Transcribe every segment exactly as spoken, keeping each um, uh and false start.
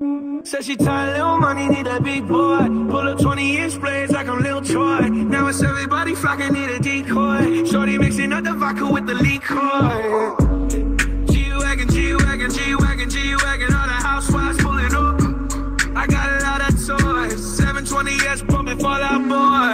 Said she tired, little money, need a big boy. Pull up twenty inch blades like I'm Lil Troy. Now it's everybody flocking, need a decoy. Shorty mixing up the vodka with the liquor. G-Wagon, G-Wagon, G-Wagon, G-Wagon. All the housewives pulling up. I got a lot of toys. seven twenty S pumping Fall Out Boy.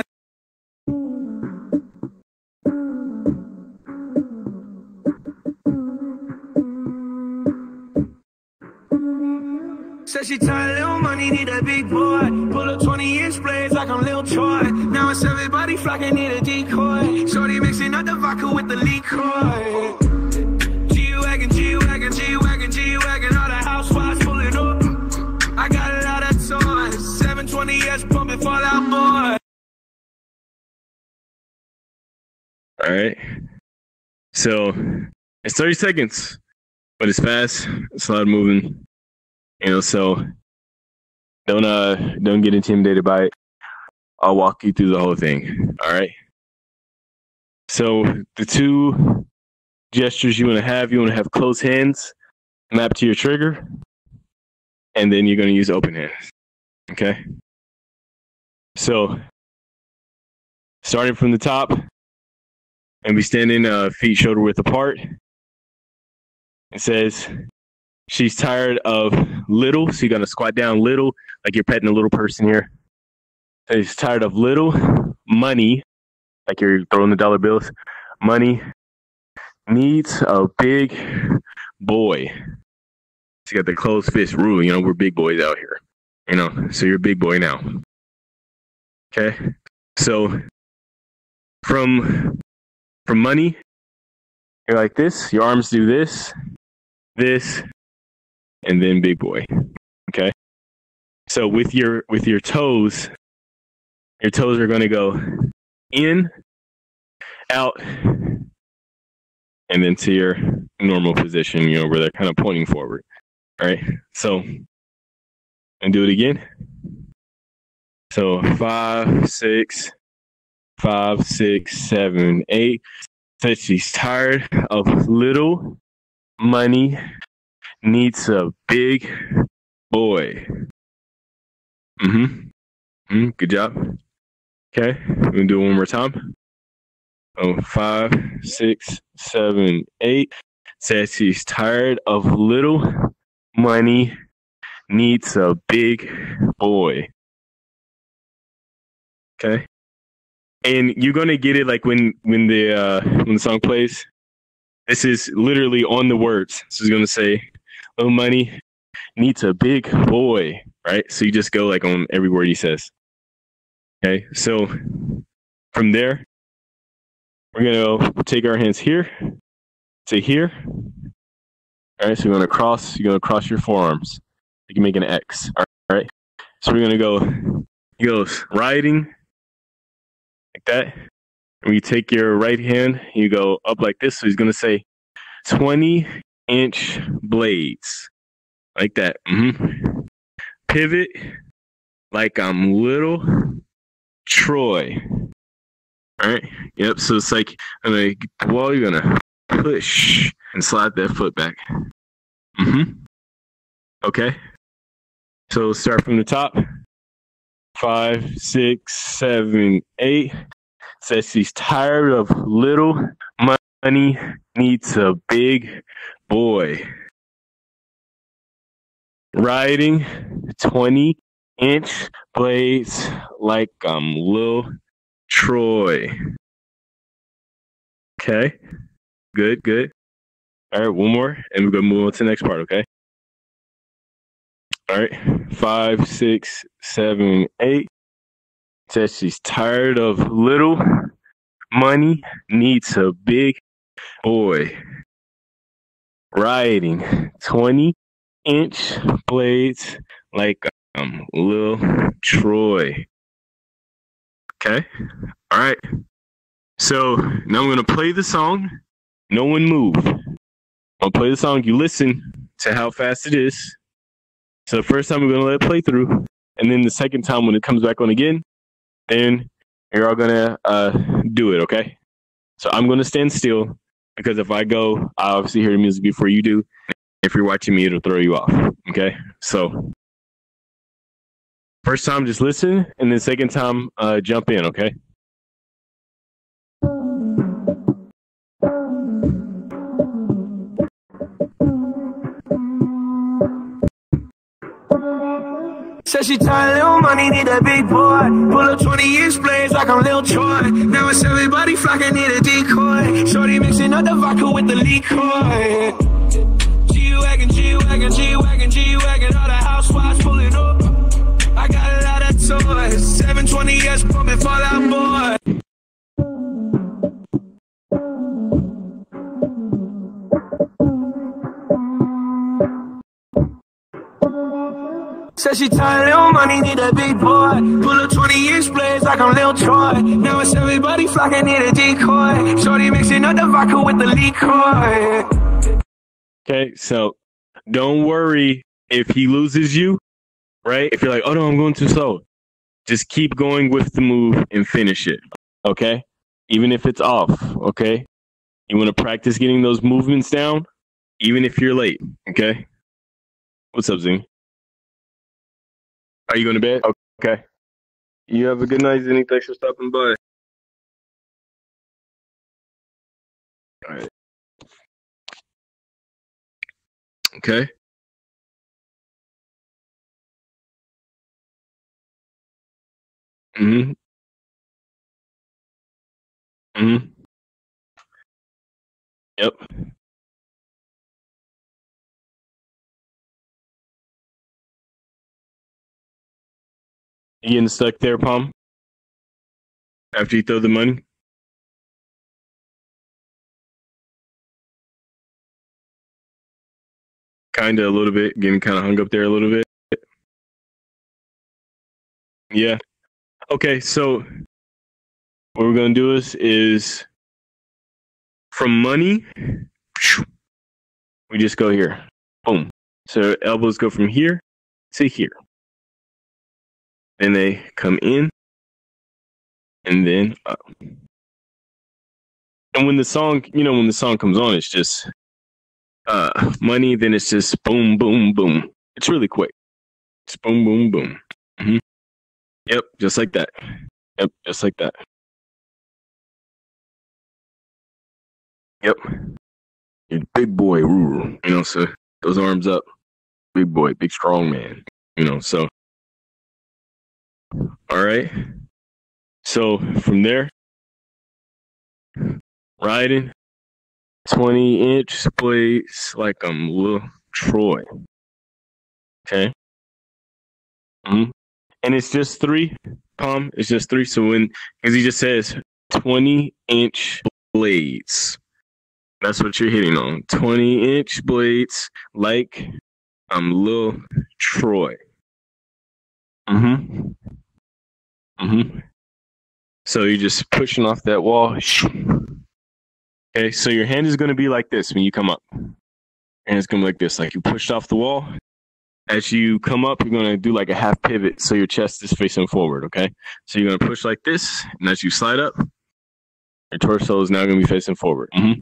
Said she tired, little money, need a big boy. Pull up twenty inch blades like I'm Lil Troy. Now it's everybody flocking, need a decoy. Shorty mixing up the vodka with the liquor. G-Wagon, G-Wagon, G-Wagon, G-Wagon. All the housewives pulling up. I got a lot of toys. seven twenty S pumping Fall Out Boy. All right. So it's thirty seconds, but it's fast. It's a lot of moving. You know, so don't uh don't get intimidated by it. I'll walk you through the whole thing. All right. So the two gestures you want to have, you want to have closed hands mapped to your trigger, and then you're going to use open hands. Okay. So starting from the top, and we standing uh, feet shoulder width apart. It says, she's tired of little, so you're going to squat down little, like you're petting a little person here. She's tired of little money, like you're throwing the dollar bills. Money needs a big boy. So you got the closed fist rule. You know, we're big boys out here. You know, so you're a big boy now. Okay? So from, from money, you're like this. Your arms do this, this, and then big boy. Okay. So with your with your toes, your toes are going to go in, out, and then to your normal position, you know, where they're kind of pointing forward. All right. So, and do it again. So five, six, five, six, seven, eight. So she's tired of little money. Needs a big boy. Mm-hmm. Mm-hmm. Good job. Okay. We're going to do it one more time. Oh, five, six, seven, eight. Says she's tired of little money. Needs a big boy. Okay. And you're going to get it like when, when, the, uh, when the song plays. This is literally on the words. This is going to say, little money needs a big boy, right? So you just go like on every word he says. Okay, so from there, we're going to take our hands here to here. All right, so we're going to cross, you're going to cross your forearms. You can make an X, all right? So we're going to go, he goes riding like that. And you take your right hand, you go up like this. So he's going to say twenty inch blades like that. Mm-hmm. Pivot like I'm Little Troy. All right. Yep. So it's like, I'm like, well, you're gonna push and slide that foot back. Mm-hmm. Okay. So start from the top. Five, six, seven, eight. Says she's tired of little money. Needs a big boy. Riding twenty inch blades like I'm Lil Troy. Okay. Good, good. All right, one more, and we're going to move on to the next part, okay? All right. Five, six, seven, eight. Says she's tired of little money. Needs a big boy. Riding twenty inch blades like I'm Lil Troy. Okay. All right. So now I'm going to play the song. No one move. I'll play the song. You listen to how fast it is. So the first time we're going to let it play through. And then the second time when it comes back on again, then you're all going to uh, do it, okay? So I'm going to stand still because if I go, I obviously hear the music before you do. If you're watching me, it'll throw you off, okay? So First time, just listen, and then second time, uh, jump in, okay? Said she tired, little money, need a big boy. Pull up twenty inch blades like I'm Lil Troy. Now it's everybody flocking, need a decoy. Shorty mixing up the vodka with the liquor. G-Wagon, G-Wagon, G-Wagon, G-Wagon. All the housewives pulling up. I got a lot of toys. seven twenty S pumping Fall Out Boy. Said she tired, little money, need a big boy. Pull up twenty inch blades like I'm Lil Troy. Now it's everybody flocking, need a decoy. Shorty mixing up the vodka with the liquor. Okay, so don't worry if he loses you, right? If you're like, oh no, I'm going too slow. Just keep going with the move and finish it, okay? Even if it's off, okay? You want to practice getting those movements down, even if you're late, okay? What's up, Zing? Are you going to bed? Okay. You have a good night, Zinni. Thanks for stopping by. All right. Okay. Mm-hmm. Mm-hmm. Yep. You getting stuck there, Palm? After you throw the money? Kind of a little bit. Getting kind of hung up there a little bit. Yeah. Okay, so what we're going to do is, is from money, we just go here. Boom. So elbows go from here to here. Then they come in and then up. And when the song, you know, when the song comes on, it's just uh, money. Then it's just boom, boom, boom. It's really quick. It's boom, boom, boom. Mm-hmm. Yep, just like that. Yep, just like that. Yep. You're big boy, you know, so those arms up. Big boy, big strong man, you know, so. All right. So from there, riding twenty inch blades like I'm Lil Troy. Okay. Mm-hmm. And it's just three, Palm. It's just three. So when, because he just says twenty inch blades. That's what you're hitting on. twenty inch blades like I'm Lil Troy. Mm-hmm. Mm-hmm. So you're just pushing off that wall. Okay, so your hand is going to be like this when you come up. Your hand is going to be like this, like you pushed off the wall. As you come up, you're going to do like a half pivot so your chest is facing forward, okay? So you're going to push like this, and as you slide up, your torso is now going to be facing forward. Mm-hmm.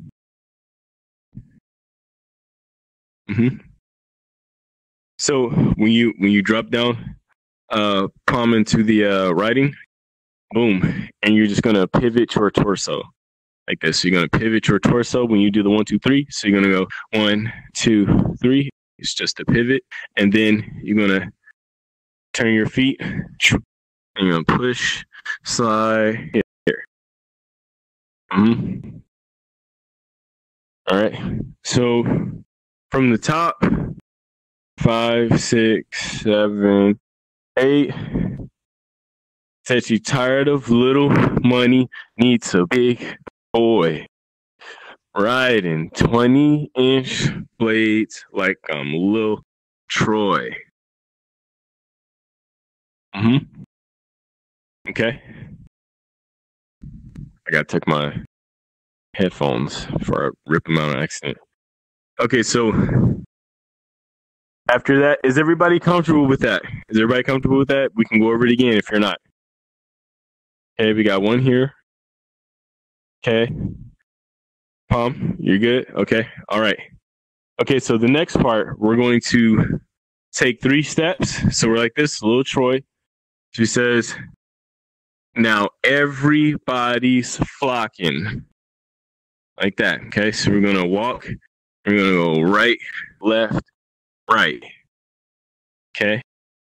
Mm-hmm. So when you when you drop down, uh, palm into the uh, riding, boom, and you're just gonna pivot your torso like this. So you're gonna pivot your torso when you do the one, two, three. So you're gonna go one, two, three. It's just a pivot, and then you're gonna turn your feet, and you're gonna push, slide here. Mm-hmm. All right. So from the top, five, six, seven, eight. Said you tired of little money, needs a big boy. Riding twenty inch blades like I'm Lil Troy. Mm-hmm. Okay. I gotta take my headphones before I rip them out on accident. Okay, so after that, is everybody comfortable with that? Is everybody comfortable with that? We can go over it again if you're not. Okay, we got one here. Okay. Palm, you're good? Okay, all right. Okay, so the next part, we're going to take three steps. So we're like this, little Troy. She says, now everybody's flocking. Like that. Okay. So we're going to walk. We're going to go right, left, right. Okay.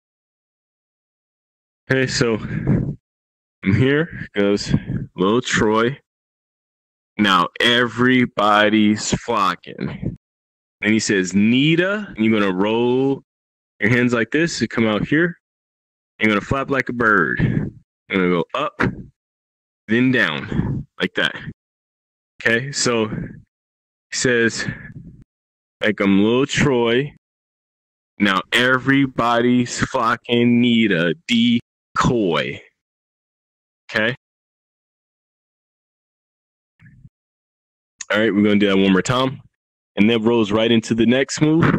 Okay. So from here goes little Troy. Now everybody's flocking. And he says, Nita, and you're going to roll your hands like this to come out here. You're going to flap like a bird. You're going to go up, then down, like that. Okay, so he says, like I'm little Troy. Now everybody's flocking Nita, decoy. Okay. All right, we're going to do that one more time. And then rolls right into the next move.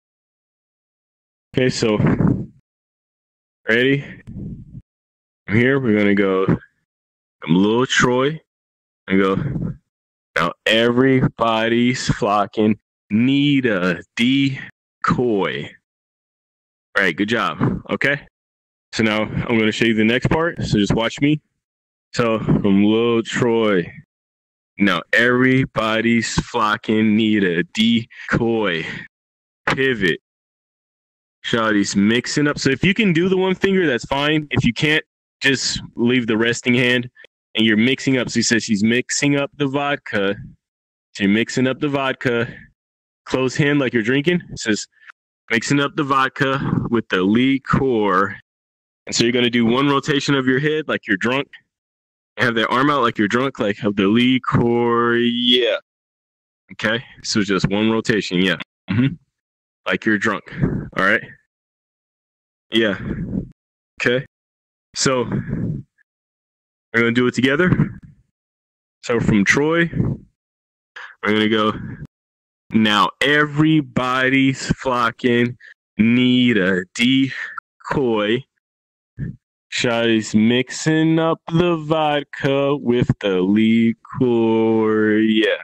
Okay, so ready? From here, we're going to go, I'm little Troy. And go, now everybody's flocking Nita, decoy. All right, good job. Okay. So now I'm going to show you the next part. So just watch me. So from little Troy. Now everybody's flocking Nita, decoy, pivot. Shawty's mixing up. So if you can do the one finger, that's fine. If you can't, just leave the resting hand and you're mixing up. So he says she's mixing up the vodka. So you're mixing up the vodka. Close hand like you're drinking. It says mixing up the vodka with the liqueur. And so you're going to do one rotation of your head like you're drunk. Have that arm out like you're drunk, like have the liqueur, yeah. Okay, so just one rotation, yeah. Mm-hmm. Like you're drunk, all right? Yeah. Okay. So we're gonna do it together. So from Troy, we're gonna go. Now everybody's flocking Nita, decoy. Shawty's mixing up the vodka with the liqueur, yeah.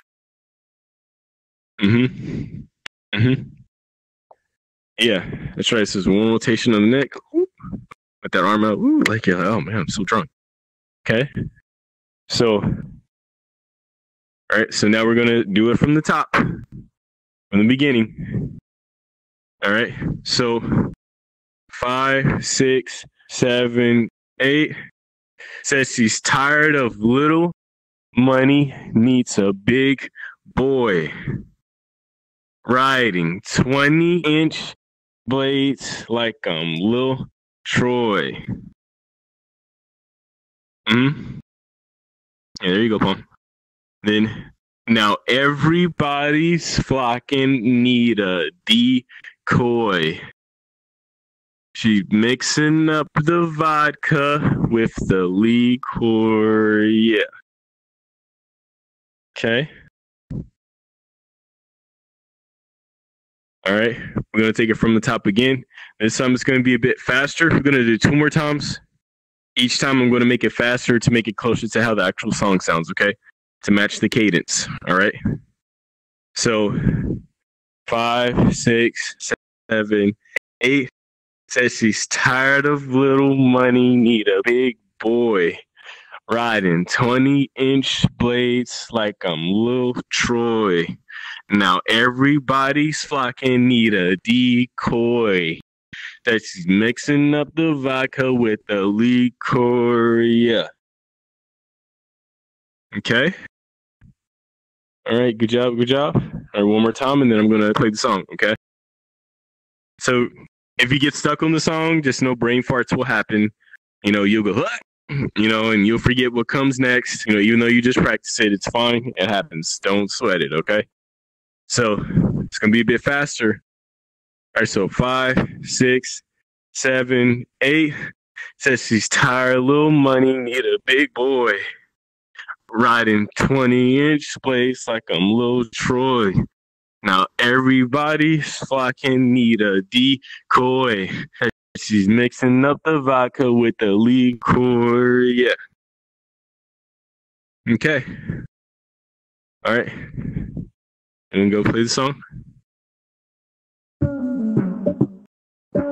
Mm-hmm. Mm-hmm. Yeah, that's right. So one rotation on the neck. Whoop. With that arm out. Ooh, like, yeah, oh, man, I'm so drunk. Okay. So, all right. So now we're going to do it from the top. From the beginning. All right. So, five, six, seven, eight. Says she's tired of little money, needs a big boy. Riding twenty inch blades like um Lil Troy. Mm-hmm. Yeah, there you go, Paul. Then now everybody's flocking Nita, decoy. She's mixing up the vodka with the liqueur, yeah. Okay. All right, we're going to take it from the top again. This time it's going to be a bit faster. We're going to do two more times. Each time I'm going to make it faster to make it closer to how the actual song sounds, okay? To match the cadence, all right? So, five, six, seven, eight. Says she's tired of little money, need a big boy. Riding twenty inch blades like I'm Lil Troy. Now everybody's flocking Nita, decoy. That she's mixing up the vodka with the liqueur, yeah. Okay. All right, good job, good job. All right, one more time, and then I'm going to play the song, okay? So if you get stuck on the song, just know brain farts will happen. You know, you'll go, what? You know, and you'll forget what comes next. You know, even though you just practice it, it's fine. It happens. Don't sweat it, okay? So it's going to be a bit faster. All right, so five, six, seven, eight. Says she's tired of little money, need a big boy. Riding twenty inch blades like I'm Lil Troy. Now everybody's flocking Nita, decoy. She's mixing up the vodka with the liqueur, yeah. Okay. All right. And then go play the song.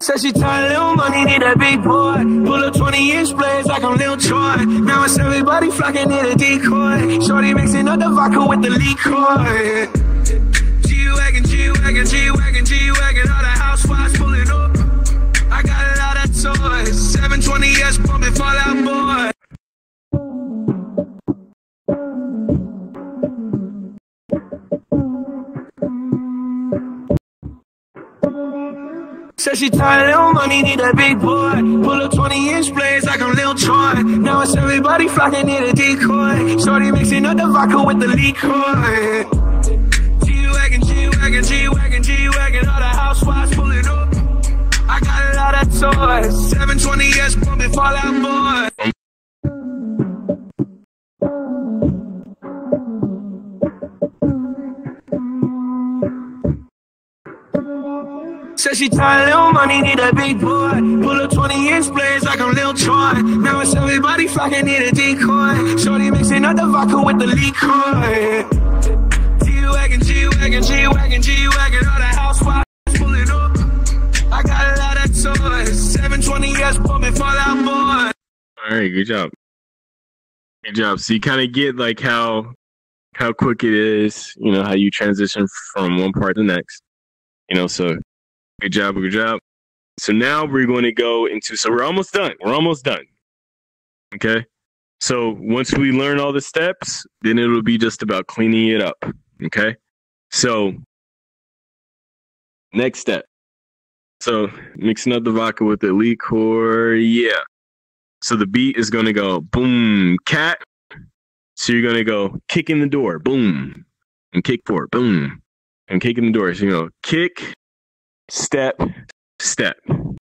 Said she tired, little money, need a big boy. Pull up twenty inch blades like I'm Lil Troy. Now it's everybody flocking, need a decoy. Shorty mixing up the vodka with the liquor. G-Wagon, G-Wagon, G-Wagon, G-Wagon. All the housewives pulling up. I got a lot of toys. seven twenty S pumping Fall Out Boy. Said she tired, little money, need a big boy. Pull up twenty inch blades like I'm Lil Troy. Now it's everybody flocking, need a decoy. Shorty mixing up the vodka with the liquor. G-Wagon, G-Wagon, G-Wagon, G-Wagon. All the housewives pulling up. I got a lot of toys. seven twenty S pumping Fall Out Boy. Said she tired, little money, need a big boy. Pull up twenty inch blades like I'm Lil Troy. Now it's everybody flocking, need a decoy. Shorty mixing up the vodka with the liquor. G-Wagon, G-Wagon, G-Wagon, G-Wagon. All the housewives pulling up. I got a lot of toys. seven twenty S pumping Fall Out Boy. All right, good job. Good job. So you kind of get like how how quick it is, you know, how you transition from one part to the next. You know, so good job, good job. So now we're going to go into, so we're almost done. We're almost done. Okay. So once we learn all the steps, then it'll be just about cleaning it up. Okay. So next step. So mixing up the vodka with the liquor. Yeah. So the beat is going to go boom, cat. So you're going to go kick in the door, boom, and kick forward, boom, and kick in the door. So you go kick, step, step.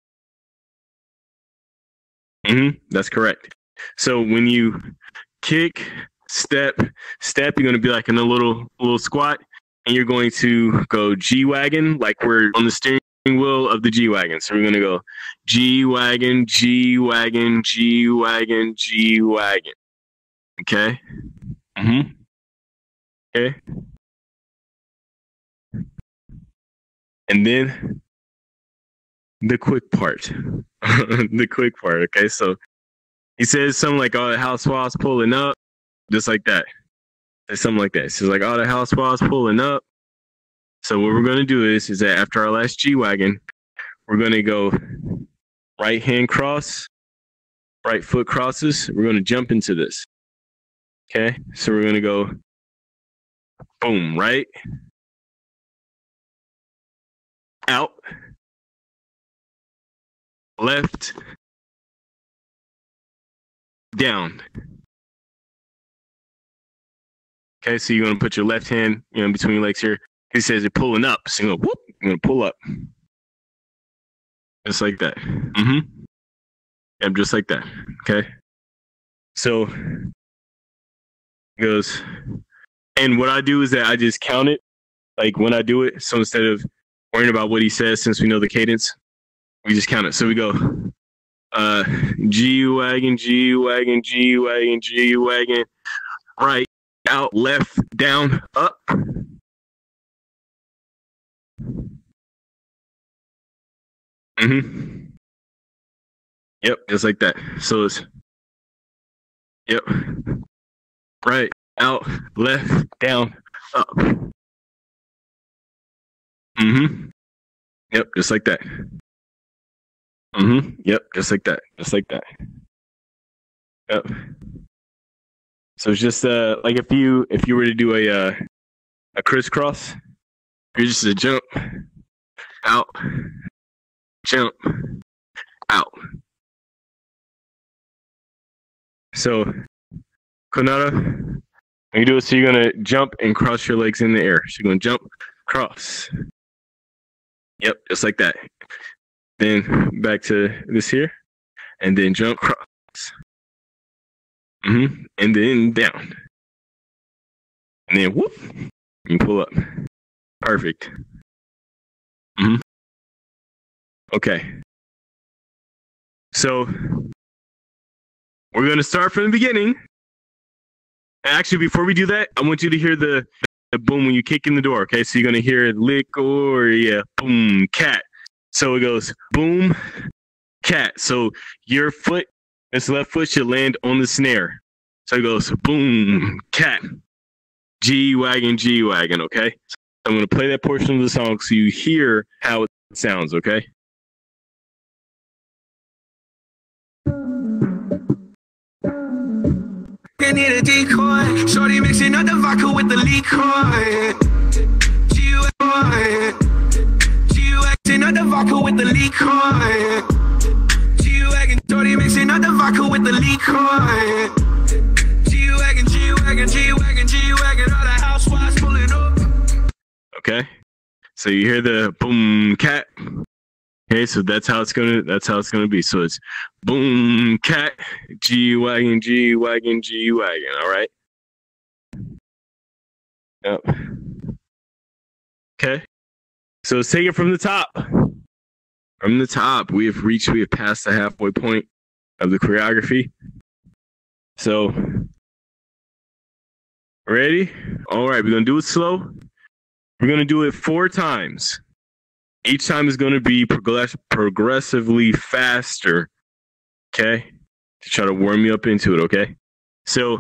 Mm-hmm, that's correct. So when you kick, step, step, you're going to be like in a little little squat, and you're going to go G-Wagon, like we're on the steering wheel of the G-Wagon. So we're going to go G-Wagon, G-Wagon, G-Wagon, G-Wagon. Okay? Mm-hmm. Okay? And then the quick part. The quick part, okay? So he says something like, oh, the housewives pulling up, just like that. It's something like that. So it's like, oh, the housewives pulling up. So what we're going to do is, is that after our last G-Wagon, we're going to go right hand cross, right foot crosses. We're going to jump into this. Okay? So we're going to go boom, right, out, left, down. Okay, so you're going to put your left hand, you know, between your legs here. He says you're pulling up. So you're going to whoop, you're going to pull up. Just like that. Mm-hmm. Yep, just like that. Okay. So it goes, and what I do is that I just count it, like when I do it. So instead of worrying about what he says, since we know the cadence, we just count it. So we go, uh, G-Wagon, G-Wagon, G-Wagon, G-Wagon, right, out, left, down, up. Mm-hmm. Yep, just like that. So it's, yep, right, out, left, down, up. Mm-hmm. Yep, just like that. Mm-hmm. Yep, just like that. Just like that. Yep. So it's just uh like if you if you were to do a uh, a crisscross, you're just a jump, out, jump, out. So Konata, when you do it, so you're gonna jump and cross your legs in the air. So you're gonna jump, cross. Yep, just like that. Then back to this here, and then jump, cross. Mm-hmm. And then down. And then whoop, you pull up. Perfect. Mm-hmm. Okay. So we're gonna start from the beginning. Actually, before we do that, I want you to hear the, the boom when you kick in the door. Okay, so you're gonna hear lick or yeah, boom, cat. So it goes boom, cat. So your foot, this left foot should land on the snare. So it goes boom, cat, G-Wagon, G-Wagon, okay? So I'm going to play that portion of the song so you hear how it sounds, okay? I need a decoy. Shorty mixing up the vodka with the liquor. G-Wagon, G-Wagon, up the vodka with the liquor. G-Wagon, shorty mixing up the vodka with the liquor. G-Wagon, G-Wagon, G-Wagon, G-Wagon, all the housewives pulling up. Okay, so you hear the boom, cat. Okay, so that's how it's gonna. That's how it's gonna be. So it's boom, cat, G-Wagon, G-Wagon, G-Wagon. All right. Yep. Okay. So let's take it from the top. From the top, we have reached. We have passed the halfway point of the choreography. So, ready? All right. We're gonna do it slow. We're gonna do it four times. Each time is going to be progress- progressively faster, okay? To try to warm you up into it, okay? So,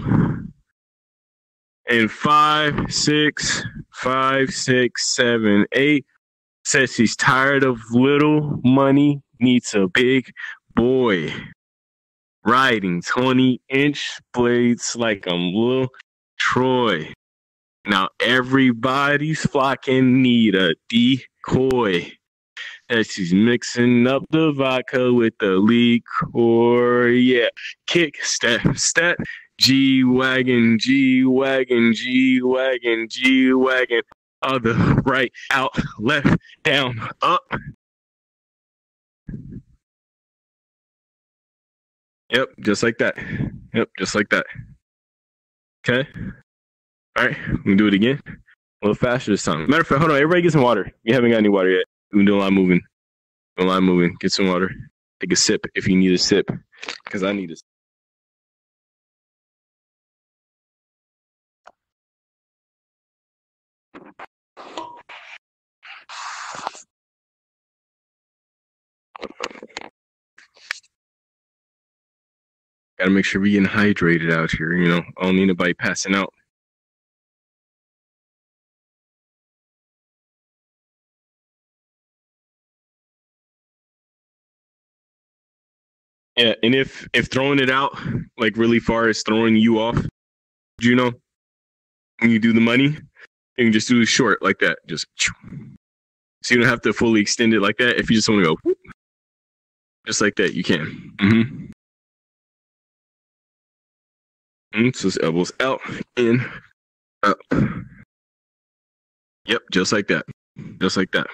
in five, six, five, six, seven, eight, says she's tired of little money, needs a big boy. Riding twenty-inch blades like I'm Lil Troy. Now everybody's flocking, need a decoy. And she's mixing up the vodka with the liquor. Yeah, kick, step, step. G-Wagon, G-Wagon, G-Wagon, G-Wagon. Other, right, out, left, down, up. Yep, just like that. Yep, just like that. Okay. All right, we can do it again. A little faster this time. Matter of fact, hold on. Everybody get some water. We haven't got any water yet. We can do a lot of moving. Do a lot of moving. Get some water. Take a sip if you need a sip. Because I need a sip. Gotta make sure we're getting hydrated out here, you know. I don't need anybody passing out. Yeah, and if if throwing it out like really far is throwing you off, you know, when you do the money, you can just do it short like that. Just so you don't have to fully extend it like that. If you just want to go whoop, just like that, you can. Mm-hmm. Mm, so it's elbows out, in, up. Yep, just like that. Just like that.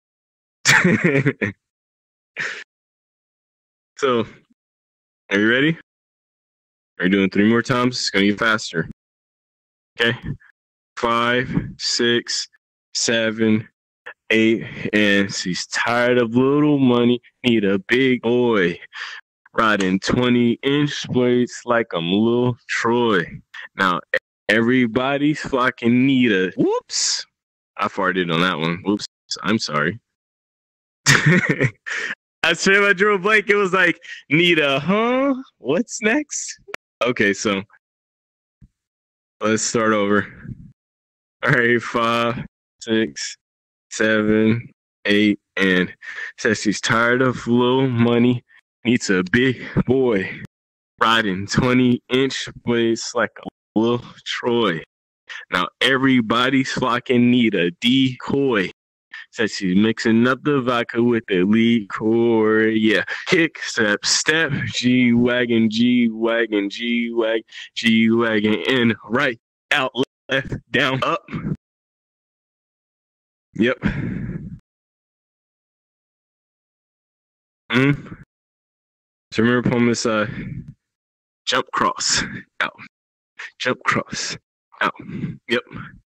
So, are you ready? Are you doing three more times? It's going to get faster. Okay. Five, six, seven, eight, and she's tired of little money, need a big boy. Riding twenty-inch blades like I'm Lil Troy. Now, everybody's flocking, need a... Whoops. I farted on that one. Whoops. I'm sorry. I swear I drew a blank. It was like, need a, huh? What's next? Okay, so let's start over. All right, five, six, seven, eight, and says she's tired of little money. Needs a big boy. Riding twenty-inch blades like a Lil Troy. Now everybody's flocking, need a decoy. Says she's mixing up the vodka with the liquor. Yeah, kick, step, step. G-Wagon, G-Wagon, G-Wagon, G-Wagon. In, right, out, left, down, up. Yep. Mm. So remember upon this uh, jump cross, out, jump cross, out. Yep.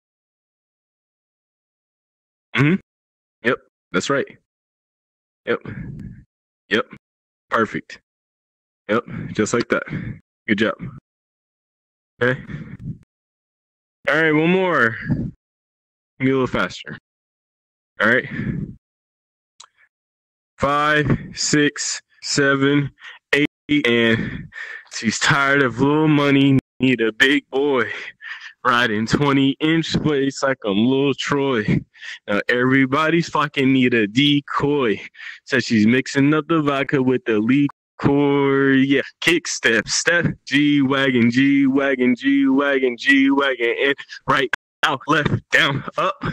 Mm-hmm. Yep, that's right. Yep. Yep. Perfect. Yep, just like that. Good job. Okay. All right, one more. Be a little faster. All right. five, six, seven, eight, and she's tired of little money, need a big boy. Riding twenty inch blades like I'm Lil Troy. Now everybody's fucking need a decoy. Says she's mixing up the vodka with the liquor. Yeah, kick step, step, G-Wagon, G-Wagon, G-Wagon, G-Wagon, and right, out, left, down, up.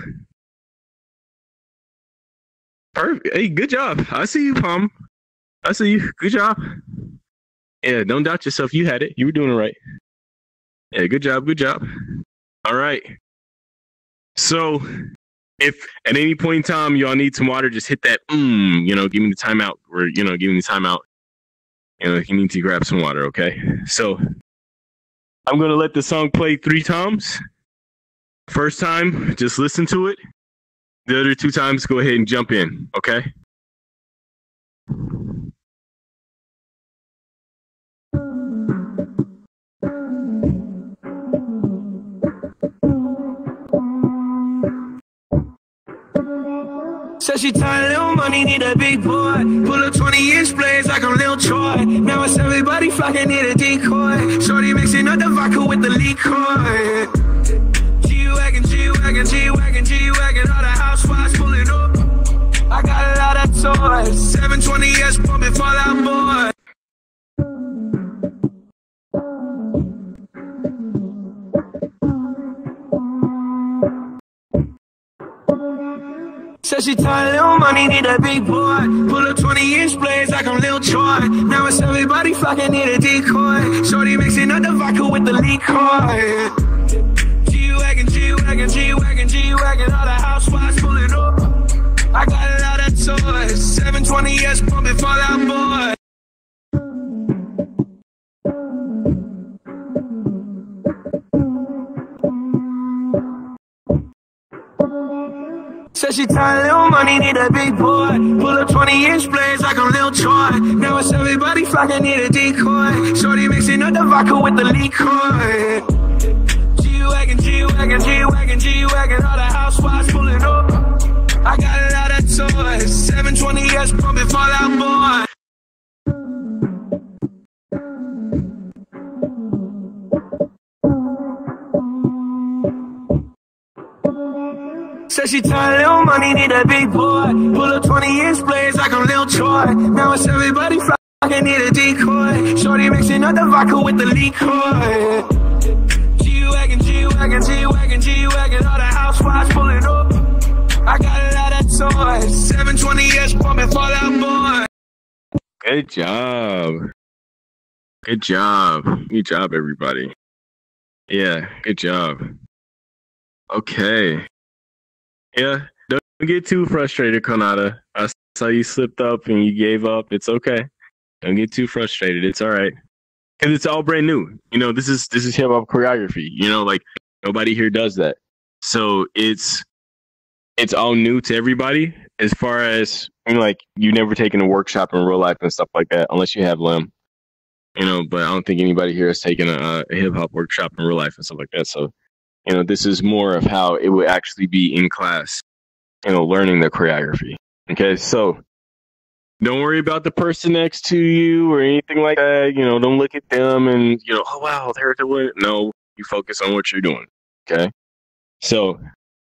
Perfect. Hey, good job. I see you, Palm. I see you. Good job. Yeah, don't doubt yourself. You had it. You were doing it right. Yeah, good job. Good job. All right. So, if at any point in time y'all need some water, just hit that, mm, you know, give me the timeout, or, you know, give me the timeout. You know, if you need to grab some water, okay? So, I'm going to let the song play three times. First time, just listen to it. The other two times, go ahead and jump in, okay? Said she tired, little money, need a big boy. Pull up twenty inch blades like I'm Lil Troy. Now it's everybody flocking, need a decoy. Shorty mixing up the vodka with the liquor. G-Wagon, G-Wagon, G-Wagon, G-Wagon. All the housewives pulling up. I got a lot of toys. seven twenty S pumping Fallout Boy. Said she tired, little money, need a big boy. Pull up twenty inch blades like I'm Lil Troy. Now it's everybody flocking, need a decoy. Shorty mixing up the vodka with the liquor. G-Wagon, G-Wagon, G-Wagon, G-Wagon. All the housewives pulling up. I got a lot of toys. seven twenty S pumping Fallout Boy. Said she tired, little money, need a big boy. Pull up twenty inch blades like I'm Lil Troy. Now it's everybody flocking, need a decoy. Shorty mixing up the vodka with the liquor. G-Wagon, G-Wagon, G-Wagon, G-Wagon. All the housewives pulling up. I got a lot of toys. seven twenty S pumping Fallout Boy. Said she tired, little money, need a big boy. Pull up twenty inch blades like I'm Lil Troy. Now it's everybody flocking, need a decoy. Shorty mixing up the vodka with the liquor. G-Wagon, G-Wagon, G-Wagon, G-Wagon. All the housewives pulling up. I got a lot of toys. seven twenty S pumping Fallout Boy. Good job. Good job. Good job, everybody. Yeah, good job. Okay. Yeah, don't get too frustrated, Konata. I saw you slipped up and you gave up. It's okay. Don't get too frustrated. It's all right. Because it's all brand new. You know, this is this is hip hop choreography. You know, like nobody here does that. So it's it's all new to everybody. As far as, you know, like, you've never taken a workshop in real life and stuff like that, unless you have Lim. You know, but I don't think anybody here has taken a, a hip hop workshop in real life and stuff like that. So, you know, this is more of how it would actually be in class, you know, learning the choreography. Okay, so don't worry about the person next to you or anything like that. You know, don't look at them and, you know, oh, wow, they're doing it. No, you focus on what you're doing. Okay, so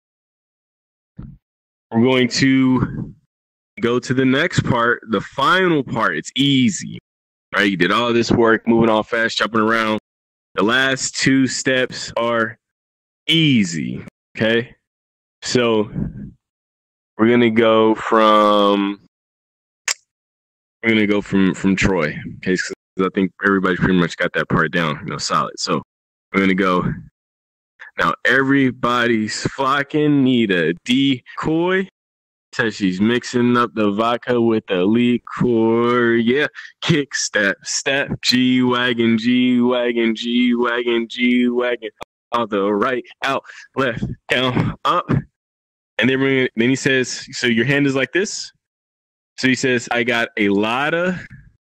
we're going to go to the next part, the final part. It's easy, right? You did all this work, moving all fast, jumping around. The last two steps are easy, okay? So we're gonna go from we're gonna go from from Troy, okay? Because I think everybody pretty much got that part down, you know, solid. So we're gonna go now. Everybody's flocking, need a decoy. Says she's mixing up the vodka with the liquor. Yeah, kick step, step, G-Wagon, G-Wagon, G-Wagon, G-Wagon. On the right, out, left, down, up. And then, we're, then he says, so your hand is like this. So he says, I got a lot of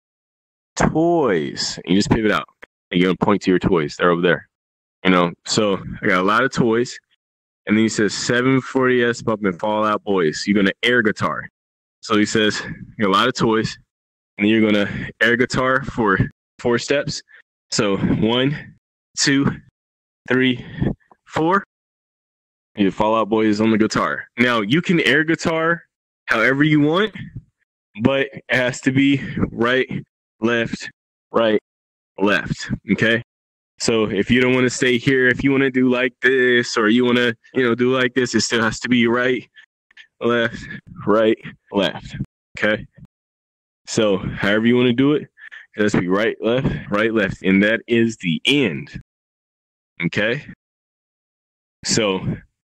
toys. And you just pivot out. And you're going to point to your toys. They're over there. You know, so I got a lot of toys. And then he says, seven forty S Pumping Fallout Boys. You're going to air guitar. So he says, you got a lot of toys, and then you're going to air guitar for four steps. So one, two, three, four. Your Fall Out Boy is on the guitar. Now, you can air guitar however you want, but it has to be right, left, right, left. Okay? So if you don't want to stay here, if you want to do like this, or you want to, you know, do like this, it still has to be right, left, right, left. Okay? So however you want to do it, it has to be right, left, right, left. And that is the end. Okay? So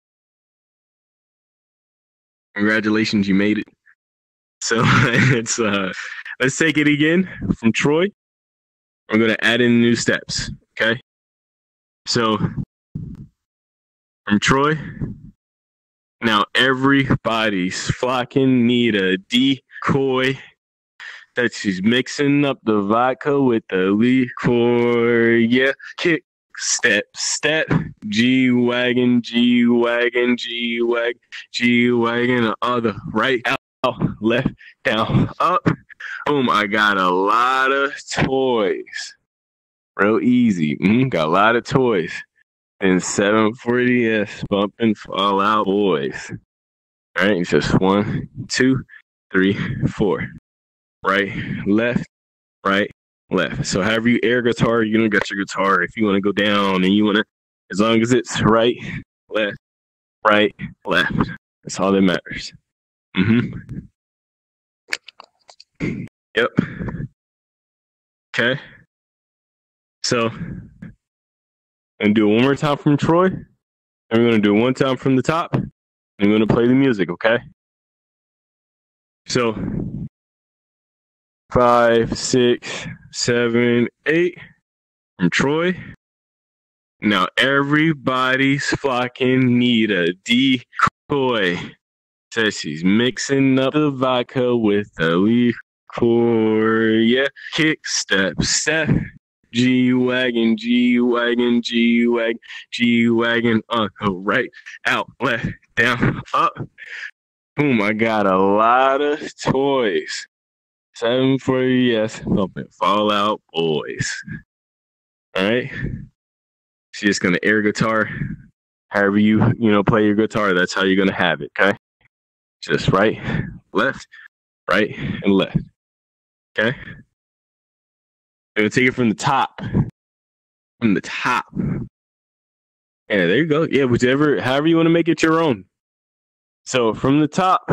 congratulations, you made it. So it's uh let's take it again from Troy. I'm gonna add in new steps. Okay. So from Troy. Now everybody's flocking, need a decoy. That she's mixing up the vodka with the liquor. Yeah, kick, step, step, G-Wagon, G-Wagon, G-Wagon, G-Wagon, other, right, out, left, down, up. Boom, I got a lot of toys. Real easy. Mm, got a lot of toys. And seven forty S bumping Fall Out Boys. All right, it's just one, two, three, four. Right, left, right, left. So however you air guitar, you're gonna get your guitar. If you want to go down and you want to, as long as it's right, left, right, left. That's all that matters. Mm-hmm. Yep. Okay. So I'm gonna do it one more time from Troy. And we're gonna do it one time from the top. And we're gonna play the music, okay? So five, six, seven, eight from Troy. Now everybody's flocking, need a decoy. Says she's mixing up the vodka with the liquor. Yeah, kick, step, step. G-Wagon, G-Wagon, G-Wagon, G-Wagon, uh, right, out, left, down, up. Boom, I got a lot of toys. seven forty S, bumping Fall Out Boys. All right. She's just gonna air guitar. However you you know play your guitar, that's how you're gonna have it. Okay. Just right, left, right, and left. Okay. I'm gonna take it from the top. From the top. Yeah, there you go. Yeah, whichever, however you want to make it your own. So from the top.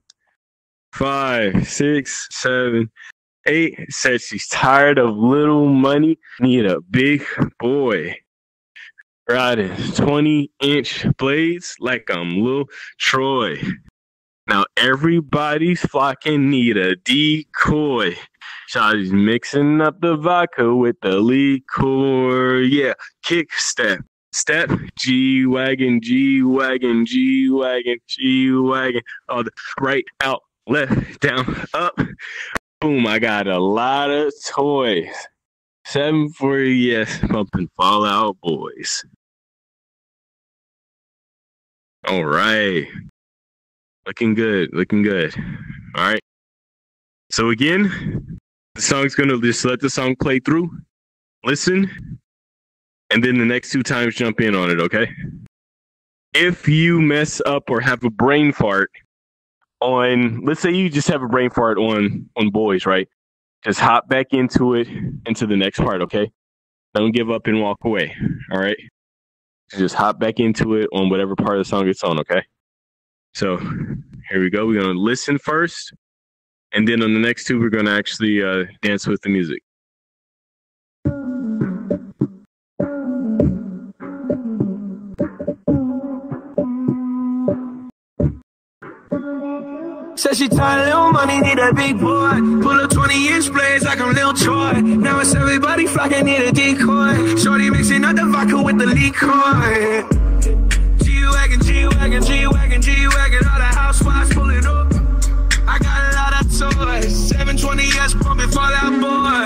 Five, six, seven, eight. Said she's tired of little money, need a big boy. Riding twenty inch blades like I'm Lil Troy. Now everybody's flocking, need a decoy. Shawty's mixing up the vodka with the liquor. Yeah, kick, step, step, G-Wagon, G-Wagon, G-Wagon, G-Wagon. Oh, the right, out, left, down, up. Boom, I got a lot of toys. seven forty S bumping Fall Out Boys. All right. Looking good, looking good. All right. So again, the song's going to just let the song play through, listen, and then the next two times jump in on it, okay? If you mess up or have a brain fart on, let's say you just have a brain fart on, on Boys, right? Just hop back into it, into the next part, okay? Don't give up and walk away, all right? Just hop back into it on whatever part of the song it's on, okay? So here we go. We're going to listen first. And then on the next two, we're going to actually uh, dance with the music. Said she tired of little money, need a big boy. Pull up twenty inch blades like I'm Lil Troy. Now it's everybody flocking, need a decoy. Shorty mixing up the vodka with the liquor. G-Wagon, G-Wagon, G-Wagon, G-Wagon. All the housewives pulling up. I got a lot of toys. seven twenty S bumping Fall Out Boy.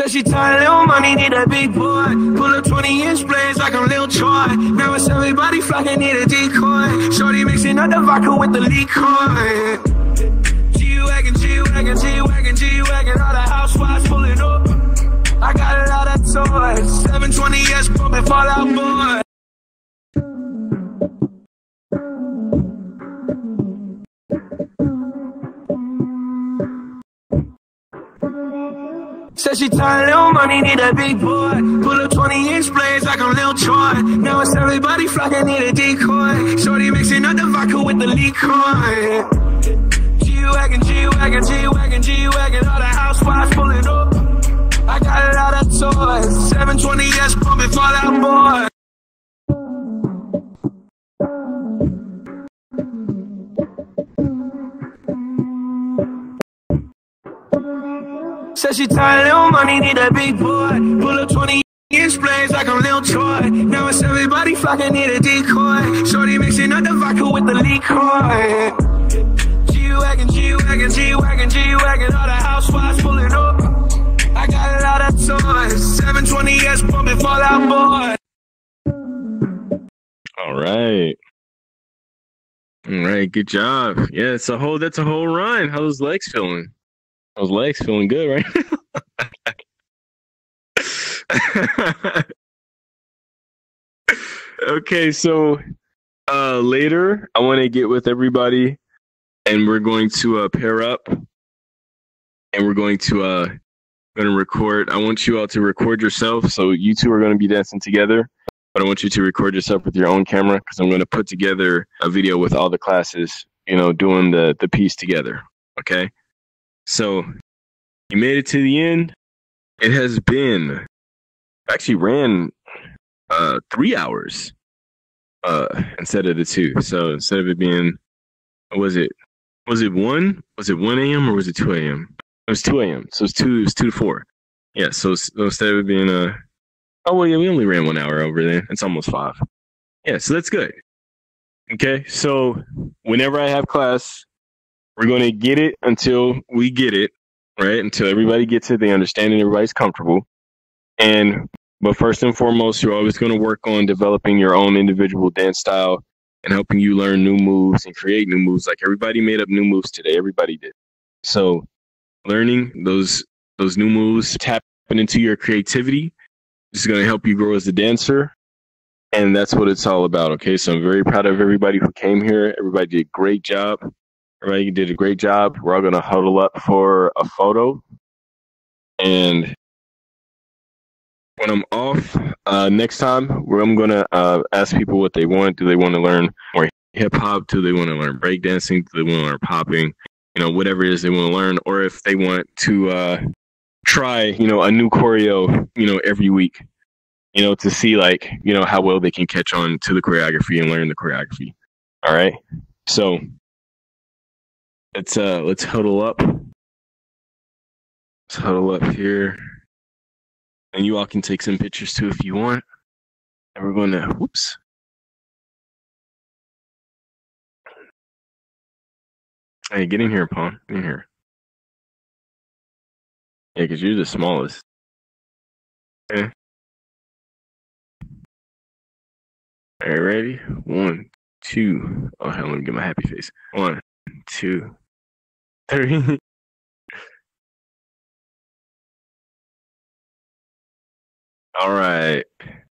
Said she tired, little money, need a big boy. Pull up twenty inch blades like I'm Lil Troy. Now it's everybody flocking, need a decoy. Shorty mixing up the vodka with the liquor. G-Wagon, G-Wagon, G-Wagon, G-Wagon. All the housewives pulling up. I got a lot of toys. seven twenty S pumping Fallout Boy. Said she tired, little money, need a big boy. Pull up twenty inch blades like I'm Lil Troy. Now it's everybody flocking, need a decoy. Shorty mixing up the vodka with the liquor. G-Wagon, G-Wagon, G-Wagon, G-Wagon. All the housewives pulling up. I got a lot of toys. seven twenty S pumping Fallout Boy. Said she tired, little money, need a big boy. Pull up twenty inch blades like I'm Lil Troy. Now it's everybody flocking, need a decoy. Shorty mixing up the vodka with the liquor. G-Wagon, G-Wagon, G-Wagon, G-Wagon. All the housewives pulling up. I got a lot of toys. seven twenty S pumping Fallout Boy. All right. All right, good job. Yeah, it's a whole that's a whole run. How's those legs feeling? Those legs feeling good, right? Okay, so uh, later I want to get with everybody, and we're going to uh, pair up, and we're going to uh, going to record. I want you all to record yourself. So you two are going to be dancing together, but I want you to record yourself with your own camera because I'm going to put together a video with all the classes, you know, doing the the piece together. Okay. So you made it to the end. It has been actually ran uh, three hours uh, instead of the two. So instead of it being, what was it? Was it one? Was it one a.m. or was it two a.m.? It was two a.m. So it's two. It was two to four. Yeah. So, so instead of it being uh oh well, yeah, we only ran one hour over there. It's almost five. Yeah. So that's good. Okay. So whenever I have class, we're going to get it until we get it, right? Until everybody gets it, they understand it, everybody's comfortable. And, but first and foremost, you're always going to work on developing your own individual dance style and helping you learn new moves and create new moves. Like everybody made up new moves today. Everybody did. So learning those, those new moves, tapping into your creativity is going to help you grow as a dancer. And that's what it's all about. Okay. So I'm very proud of everybody who came here. Everybody did a great job. Everybody did a great job. We're all going to huddle up for a photo. And when I'm off, uh, next time, where I'm going to uh, ask people what they want. Do they want to learn more hip-hop? Do they want to learn breakdancing? Do they want to learn popping? You know, whatever it is they want to learn. Or if they want to uh, try, you know, a new choreo, you know, every week, you know, to see, like, you know, how well they can catch on to the choreography and learn the choreography. All right? So Let's uh let's huddle up. Let's huddle up here. And you all can take some pictures too if you want. And we're gonna whoops. Hey, get in here, Pawn. Get in here. Yeah, because you're the smallest. Okay. All right, ready? One, two. Oh hell, let me get my happy face. One, two. Three. All right.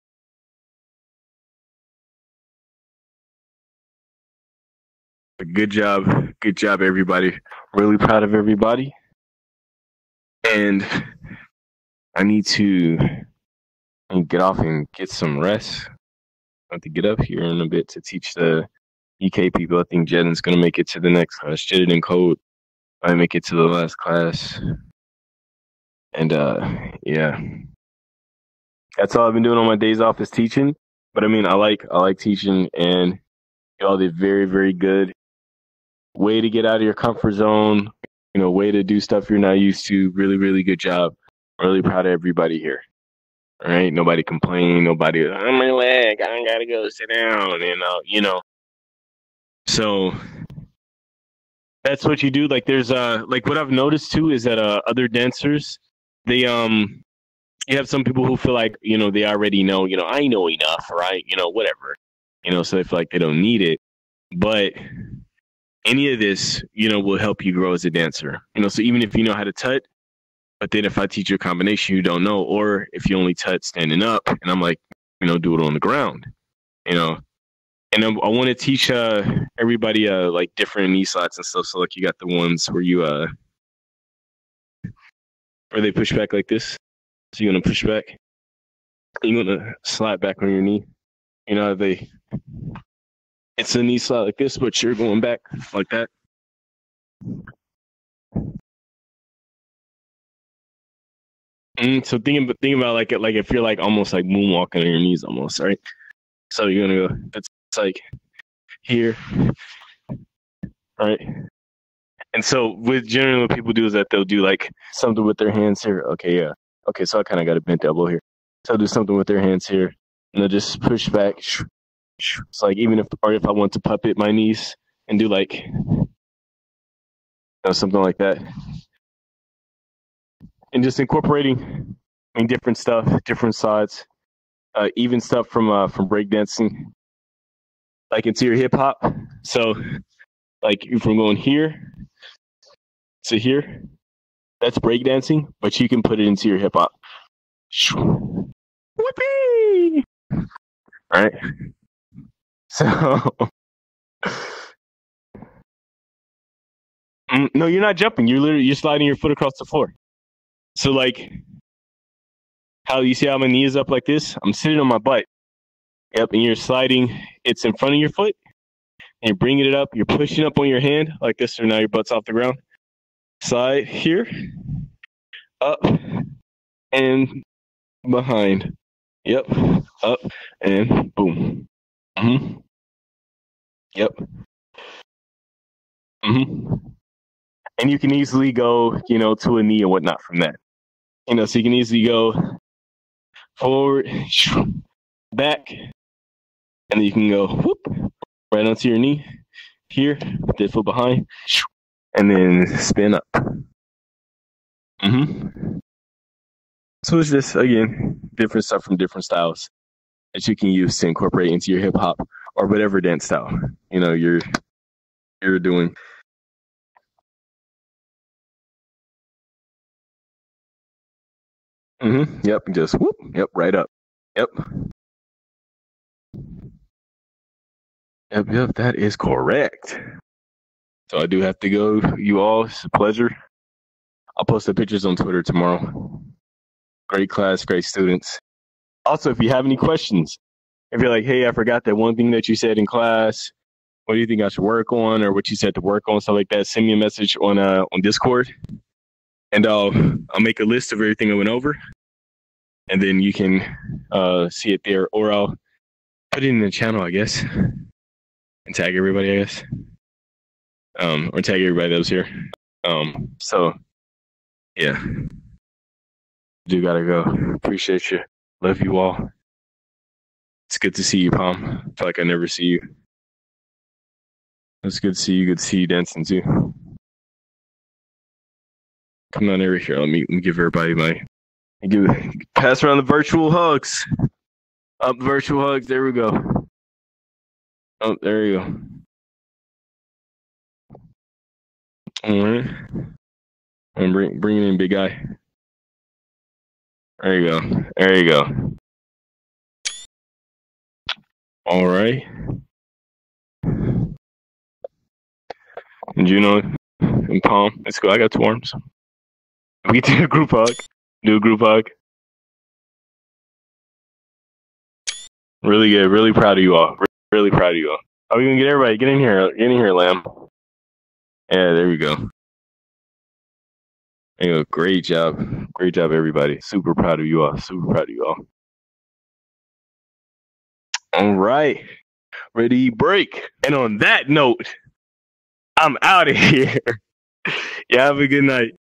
Good job. Good job, everybody. Really proud of everybody. And I need to get off and get some rest. I have to get up here in a bit to teach the E K people. I think Jedin's going to make it to the next class. Jedin and Code. I make it to the last class. And, uh, yeah. That's all I've been doing on my days off is teaching. But, I mean, I like I like teaching, and y'all did very, very good. Way to get out of your comfort zone. You know, way to do stuff you're not used to. Really, really good job. Really proud of everybody here. All right? Nobody complained. Nobody, I'm my leg. I got to go sit down. And, uh, you know. So that's what you do. Like there's uh like what I've noticed too is that uh other dancers, they um you have some people who feel like, you know, they already know, you know, I know enough, right? You know, whatever. You know, so they feel like they don't need it. But any of this, you know, will help you grow as a dancer. You know, so even if you know how to tut, but then if I teach you a combination you don't know, or if you only tut standing up, and I'm like, you know, do it on the ground, you know. And I, I want to teach uh, everybody uh, like different knee slots and stuff. So like you got the ones where you uh, where they push back like this. So you're gonna push back. You're gonna slide back on your knee. You know, they it's a knee slide like this, but you're going back like that. Mm, so think, think about like it, like if you're like almost like moonwalking on your knees, almost, right? So you're gonna go. It's like here, right? And so, with generally what people do is that they'll do like something with their hands here. Okay, yeah. Okay, so I kind of got a bent elbow here. So I'll do something with their hands here, and they'll just push back. It's like even if, or if I want to puppet my knees and do like, you know, something like that, and just incorporating, I mean, different stuff, different sides, uh, even stuff from uh, from breakdancing, like into your hip hop. So, like from going here to here, that's breakdancing, but you can put it into your hip hop. Whoopee! All right. So, mm, no, you're not jumping. You're literally you're sliding your foot across the floor. So, like, how you see how my knee is up like this? I'm sitting on my butt. Yep, and you're sliding. It's in front of your foot, and you're bringing it up. You're pushing up on your hand like this, so now your butt's off the ground. Slide here, up, and behind. Yep, up, and boom. Mm-hmm. Yep. Mm-hmm. And you can easily go, you know, to a knee and whatnot from that. You know, so you can easily go forward, back, and then you can go whoop right onto your knee here, put that foot behind, and then spin up. Mm-hmm. So it's just, again, different stuff from different styles that you can use to incorporate into your hip hop or whatever dance style, you know, you're you're doing. Mm-hmm. Yep, just whoop. Yep, right up. Yep. Yep, yep, that is correct. So I do have to go. You all, it's a pleasure. I'll post the pictures on Twitter tomorrow. Great class, great students. Also, if you have any questions, if you're like, hey, I forgot that one thing that you said in class, what do you think I should work on, or what you said to work on, stuff like that, send me a message on uh, on Discord, and I'll I'll make a list of everything I went over, and then you can uh, see it there, or I'll put it in the channel, I guess, and tag everybody, I guess, um, or tag everybody that was here. Um, so, yeah, do gotta go. Appreciate you. Love you all. It's good to see you, Palm. I feel like I never see you. It's good to see you. Good to see you dancing too. Come on over here. Let me, let me give everybody my give pass around the virtual hugs. Up virtual hugs. There we go. Oh, there you go. All right. I'm bring bringing in big guy. There you go. There you go. All right. And Juno and Palm. Let's go. I got two arms. We do a group hug. Do a group hug. Really good. Really proud of you all. Really proud of you all. Are we gonna get everybody? Get in here. Get in here, Lamb. Yeah, there we go. There you go. Great job. Great job, everybody. Super proud of you all. Super proud of you all. All right. Ready, break. And on that note, I'm out of here. Yeah, have a good night.